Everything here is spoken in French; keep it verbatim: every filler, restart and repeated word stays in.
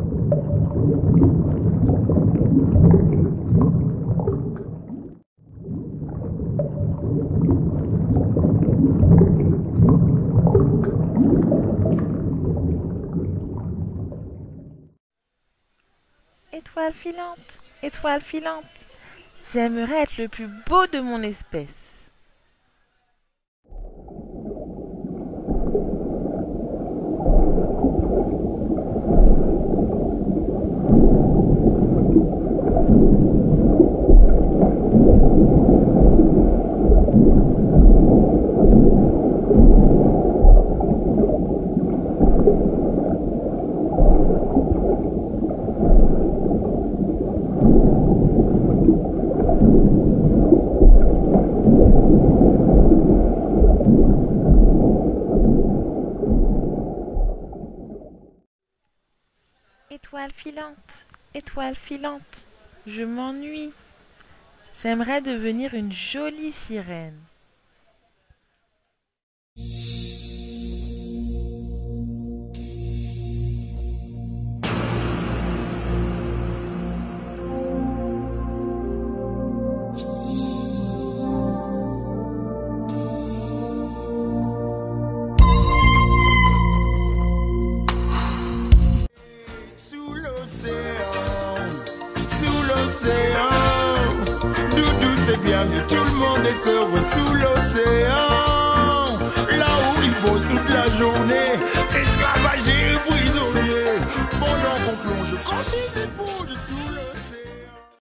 Étoile filante, étoile filante, j'aimerais être le plus beau de mon espèce. Étoile filante, étoile filante, je m'ennuie. J'aimerais devenir une jolie sirène. Doudou, c'est bien mieux, tout le monde est heureux sous l'océan. Là où il bosse toute la journée, esclavagé et prisonnier. Pendant qu'on plonge comme des épaules.